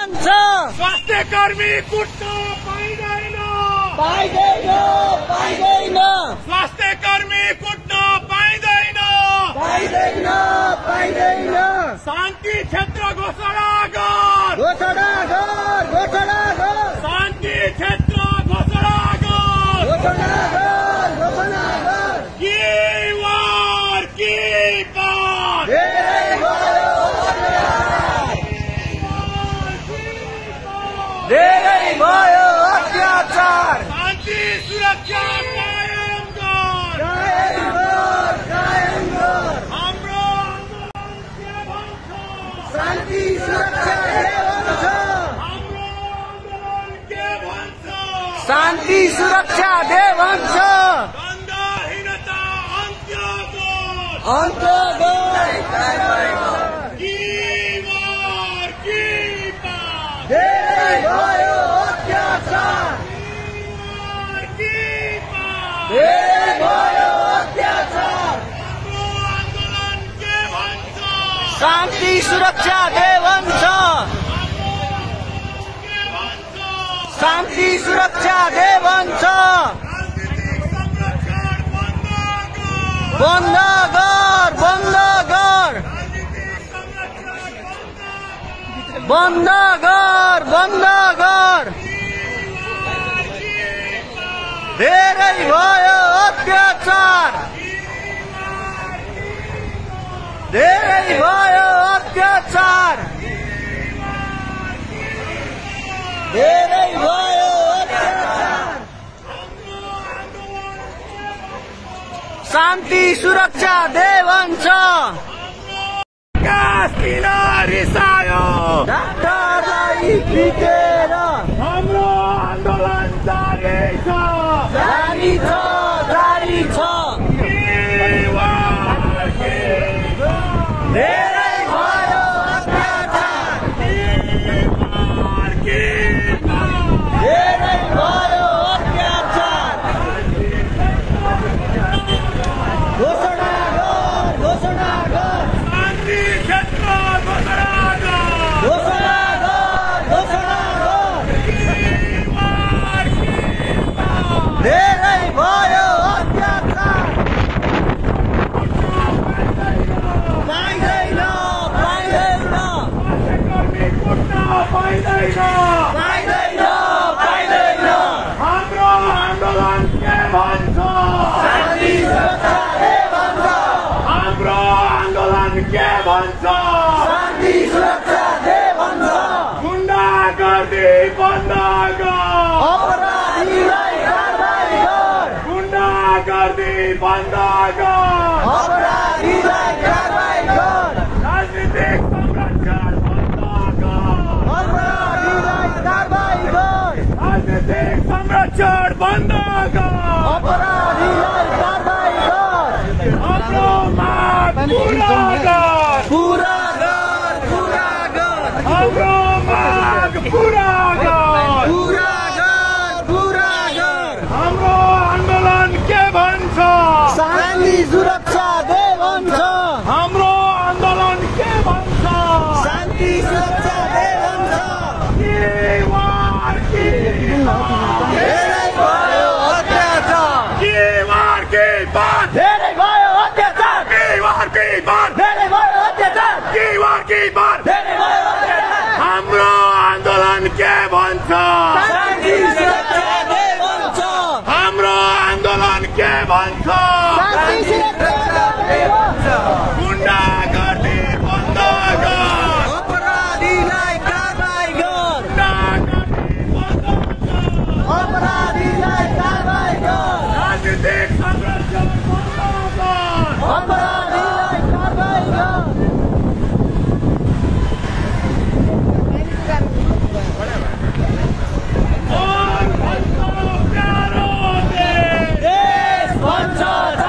भन्छ स्वास्थ्यकर्मी कुट्न पाइँदैन स्वास्थ्यकर्मी कुट्न पाइँदैन शान्ति क्षेत्र घोषणा गर शान्ति क्षेत्र घोषणा गर के वार के पार धेरै भयो अत्याचार शान्ति सुरक्षा कायम गर हाम्रो आन्दोलन के भन्छ शान्ति सुरक्षा भन्छ हाम्रो आन्दोलन के भन्छ शान्ति सुरक्षा दे भन्छ गन्धहीनता अन्त्य धेरै भयो अत्याचार धेरै भयो अत्याचार आन्दोलन के भन्छ शान्ति सुरक्षा दे भन्छ शान्ति सुरक्षा दे भन्छ राजनीतिक संरक्षण बन्द गर राजनीतिक संरक्षण बन्द गर धेरै भयो अत्याचार धेरै भयो अत्याचार धेरै भयो अत्याचार शान्ति सुरक्षा दे भन्छ कास किन रिसायो डाक्टरलाई पिटेर हाम्रो आन्दोलन जारी छ जारी छ धेरै भयो अत्याचार धेरै भयो अत्याचार घोषणा गर शान्ति क्षेत्र घोषणा गर धेरै भयो अत्याचार पाइँदैन स्वास्थ्यकर्मी कुट्न पाइँदैन हाम्रो आन्दोलन के भन्छ शान्ति सुरक्षा दे भन्छ हाम्रो आन्दोलन के भन्छ शान्ति सुरक्षा दे भन्छ गुण्डागर्दी बन्द गर अपराधीलाई कारबाही गर गुण्डागर्दी बन्द गर अपराधीलाई कारबाही गर राजनीतिक संरक्षण बन्द गर अपराधीलाई कारबाही गर राजनीतिक संरक्षण बन्द गर अपराधीलाई कारबाही गर हाम्रो माग पूरा गर हाम्रो माग पूरा गर हाम्रो आन्दोलन के भन्छ शान्ति सुरक्षा दे भन्छ हाम्रो आन्दोलन के भन्छ शान्ति सुरक्षा दे भन्छ के वार के धेरै भयो अत्याचार के वार के बात धेरै भयो अत्याचार के वार के बात धेरै भयो अत्याचार के वार के बात धेरै भयो अत्याचार हाम्रो आन्दोलन के भन्छ शान्ति सुरक्षा दे भन्छ हाम्रो आन्दोलन के भन्छ शान्ति सुरक्षा दे भन्छ गुण्डागर्दी बन्द गर अपराधीलाई कारबाही गर गुण्डागर्दी बन्द गर अपराधीलाई कारबाही गर राजनीतिक संरक्षण बन्द गर अपराधीलाई कारबाही गर और भन्छ प्यारो देश देश भन्छ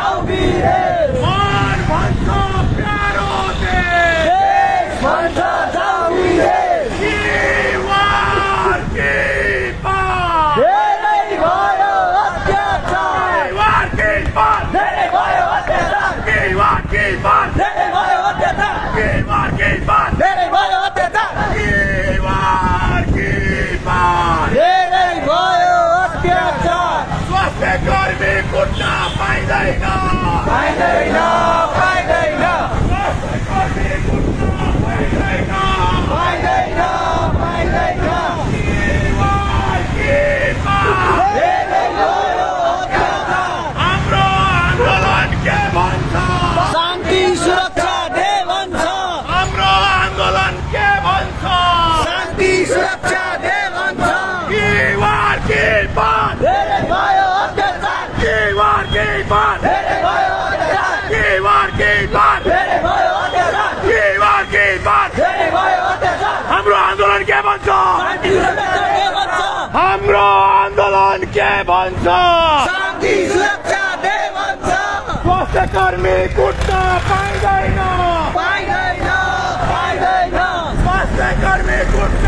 सुरक्षा दे भन्छ के वार के बात धेरै भयो अत्याचार के वार के बात धेरै भयो अत्याचार के वार के बात धेरै भयो अत्याचार के वार के बात धेरै भयो अत्याचार हाम्रो आन्दोलन के भन्छ शान्ति सुरक्षा दे भन्छ हाम्रो आन्दोलन के भन्छ शान्ति सुरक्षा दे भन्छ स्वास्थ्यकर्मी कुट्न पाइँदैन पाइँदैन पाइँदैन स्वास्थ्यकर्मी कुट्न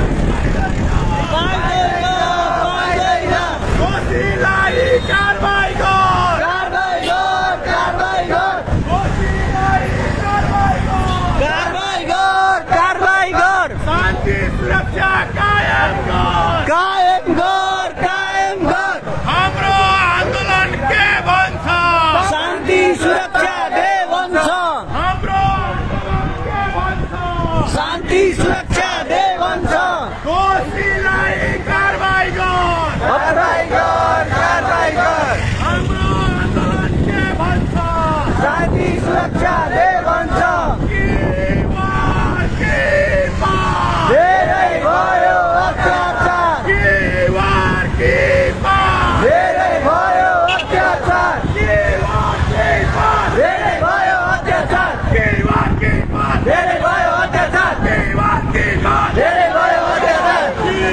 पाइँदैन पाइँदैन दोषीलाई कारबाही गर कारबाही गर कारबाही गर दोषीलाई कारबाही गर कारबाही गर कारबाही गर शान्ति सुरक्षा कायम गर कायम गर कायम गर हाम्रो आन्दोलन के भन्छ शान्ति सुरक्षा दे भन्छ हाम्रो आन्दोलन के भन्छ शान्ति सुरक्षा दे भन्छ दोषीलाई कारबाही गर कारबाही गर कारबाही गर हाम्रो आन्दोलन के भन्छ शान्ति सुरक्षा दे भन्छ के वार के बात धेरै भयो अत्याचार के वार के बात धेरै भयो अत्याचार के वार के बात धेरै भयो अत्याचार के वार के बात धेरै भयो अत्याचार के वार के बात धेरै भयो अत्याचार धेरै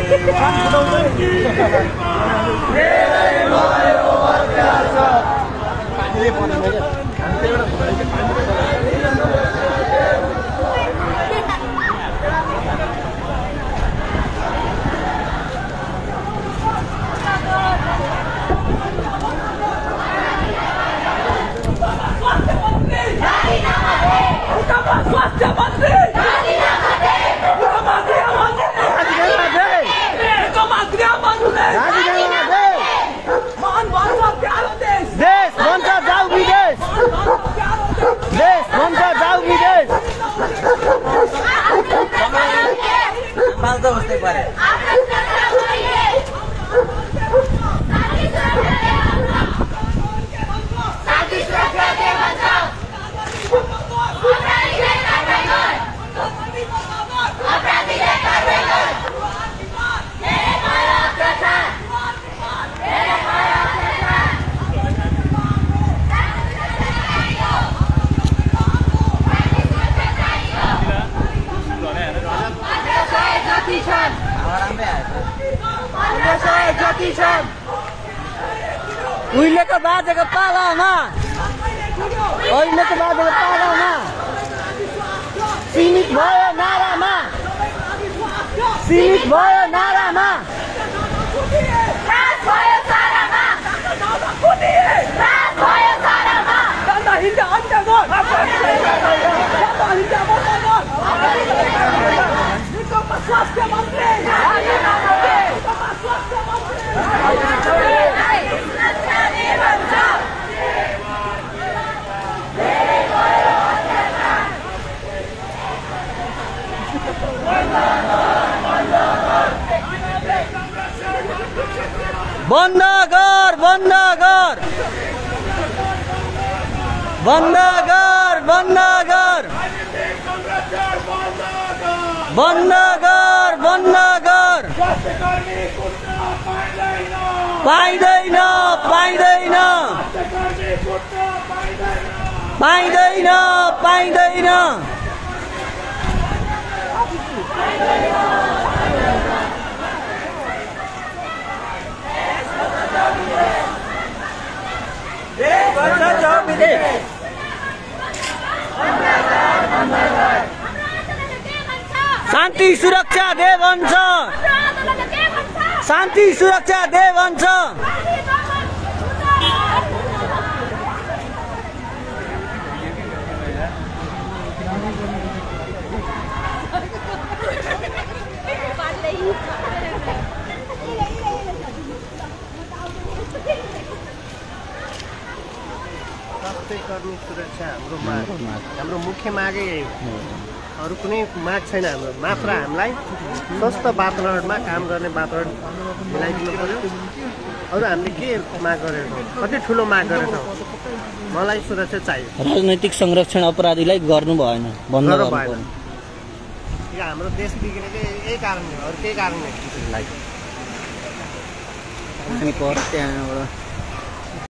भयो अत्याचार स्वास्थ्य मन्त्री देश भन्छ जाऊ विदेश देश भन्छ जाऊ विदेश उहिलेको बाजेको पालामा अहिलेको बाजेको पालामा सीमित भयो नारामा सीमित भयो नारामा स्वास्थ्य मन्त्री बन्द गर बन्द गर बन्द गर बन्द गर बन्द गर बन्द गर स्वास्थ्यकर्मी कुट्न पाइँदैन पाइँदैन पाइँदैन स्वास्थ्यकर्मी कुट्न पाइँदैन पाइँदैन पाइँदैन शान्ति सुरक्षा दे भन्छ शान्ति सुरक्षा दे भन्छ स्वास्थ्यकर्मी सुरक्षा हाम्रो माग हाम्रो मुख्य मागै अरू कुनै माग छैन हाम्रो मात्र हामीलाई स्वस्थ वातावरणमा काम गर्ने वातावरण मिलाइदिनु पर्यो। अरू हामीले के माग गरेका छौँ, कति ठुलो माग गरेका छौँ, मलाई सुरक्षा चाहियो। राजनैतिक संरक्षण अपराधीलाई गर्नु भएन, बन्द गर्नु भएन। यो हाम्रो देश बिग्रेकै यही कारणले हो, अरू केही कारण होइन। अनि पर त्यहाँबाट